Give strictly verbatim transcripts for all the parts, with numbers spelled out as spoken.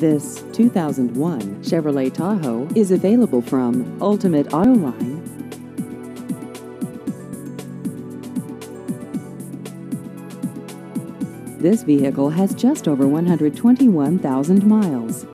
This two thousand one Chevrolet Tahoe is available from Ultimate Autoline. This vehicle has just over one hundred twenty-one thousand miles.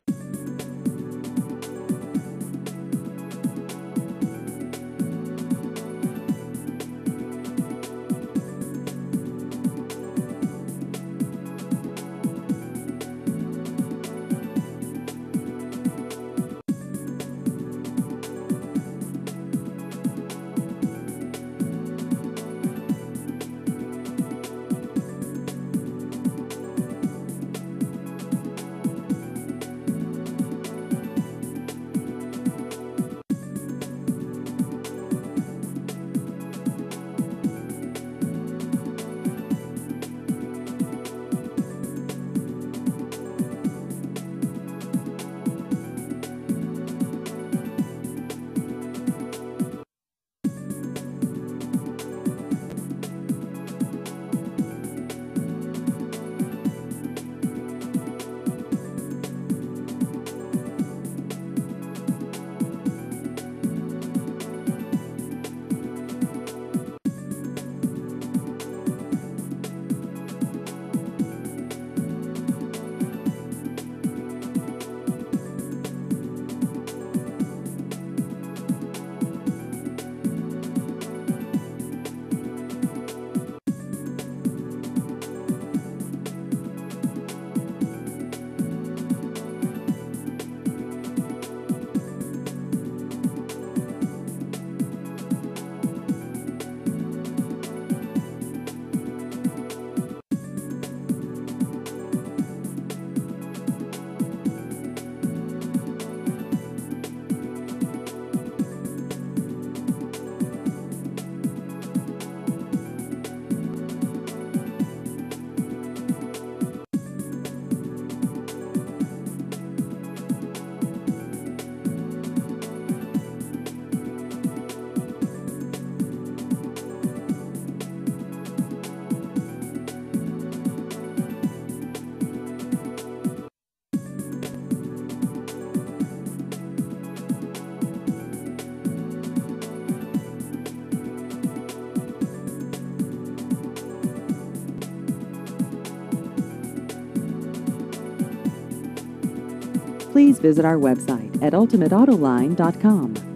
Please visit our website at ultimate autoline dot com.